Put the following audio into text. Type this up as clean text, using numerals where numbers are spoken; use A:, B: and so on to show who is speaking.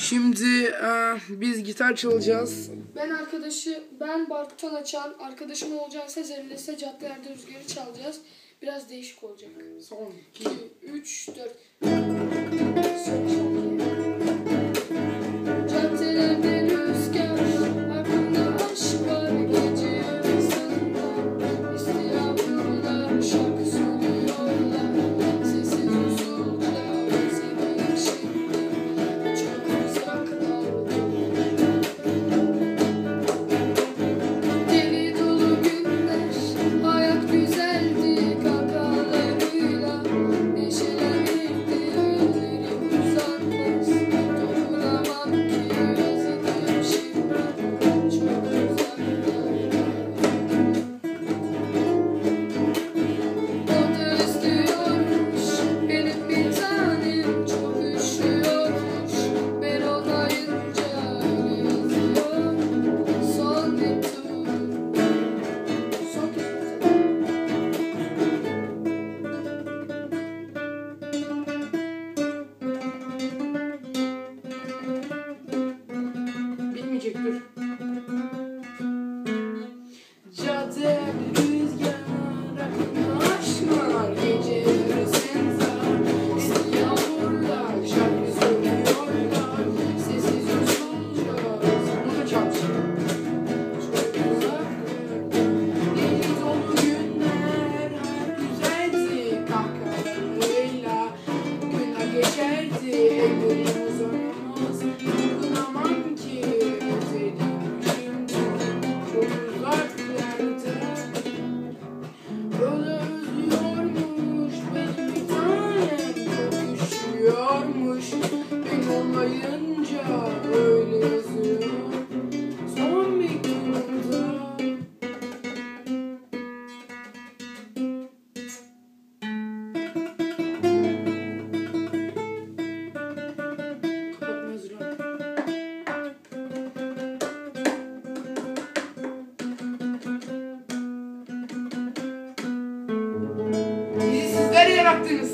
A: Şimdi biz gitar çalacağız.
B: Ben Barton Açan, arkadaşım Olcan Sezer'le ise Caddelerde Rüzgar'ı çalacağız. Biraz değişik olacak.
A: Son
B: 2, 3, 4. Caddelerde rüzgar, aklımda aşk var, gece yarısında İstiramlar şarkı söylüyorlar, sessiz usulca özlemek şimdi çok uzaklarda. Deli dolu günler, hayat güzeldi kakalarıyla, neşelenirdi ellerim uzanmaz, dokunamam ki özledim şimdi çok uzaklarda. O da istiyormuş, benim bir tanem çok üşüyormuş, ben olmayınca öyle yazıyor son mektubu. Son
A: bitmeyecek, dur. Caddelerde rüzgar, aklımda aşk var, gece yarısında yağmurlar şarkı söylüyorlar, sessiz usulca. Bunu çalacağım. Çok uzaklarda, deli dolu günler, hayat güzeldi kahkahalarıyla, günler geçerdi, ellerim uzanamaz, dokunamam ki özledim şimdi çok uzaklarda. Öyle özlüyormuş benim bir tanem, çok üşüyormuş ben olmayınca öyle yazıyor son mektubunda. Kapatma hazırlan. Bizi sizler yarattınız.